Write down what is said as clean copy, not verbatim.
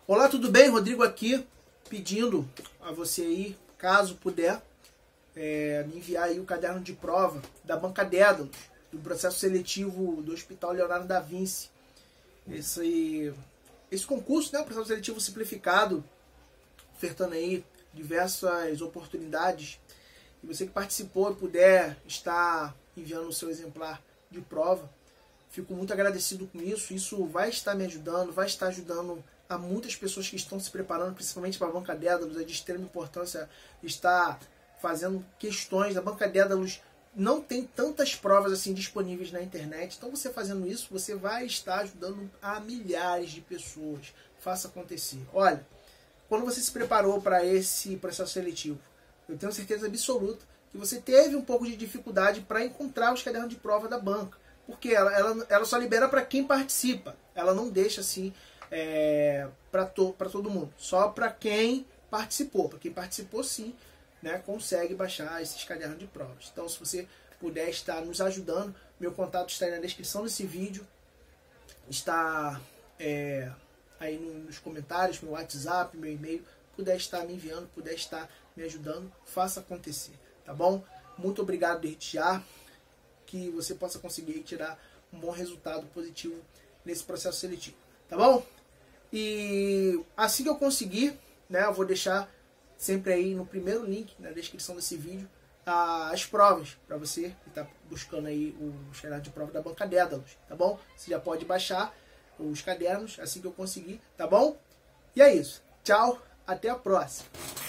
Olá, tudo bem? Rodrigo aqui, pedindo a você aí, caso puder, me enviar aí o caderno de prova da Banca Dédalus, do processo seletivo do Hospital Leonardo da Vinci. Esse concurso, né, o processo seletivo simplificado, ofertando aí diversas oportunidades. E você que participou e puder estar enviando o seu exemplar de prova, fico muito agradecido com isso. Isso vai estar me ajudando, vai estar ajudando a muitas pessoas que estão se preparando, principalmente para a Banca Dédalus. É de extrema importância estar fazendo questões. A Banca Dédalus não tem tantas provas assim disponíveis na internet. Então você fazendo isso, você vai estar ajudando a milhares de pessoas. Faça acontecer. Olha, quando você se preparou para esse processo seletivo, eu tenho certeza absoluta que você teve um pouco de dificuldade para encontrar os cadernos de prova da banca. Porque ela só libera para quem participa. Ela não deixa assim para todo mundo. Só para quem participou. Para quem participou, sim, né, consegue baixar esses cadernos de provas. Então, se você puder estar nos ajudando, meu contato está aí na descrição desse vídeo. Está aí nos comentários, meu WhatsApp, meu e-mail. Puder estar me enviando, puder estar me ajudando, faça acontecer. Tá bom? Muito obrigado desde já. Que você possa conseguir tirar um bom resultado positivo nesse processo seletivo, tá bom? E assim que eu conseguir, né, eu vou deixar sempre aí no primeiro link, na descrição desse vídeo, as provas, para você que está buscando aí os cadernos de prova da Banca Dédalus, tá bom? Você já pode baixar os cadernos assim que eu conseguir, tá bom? E é isso. Tchau, até a próxima.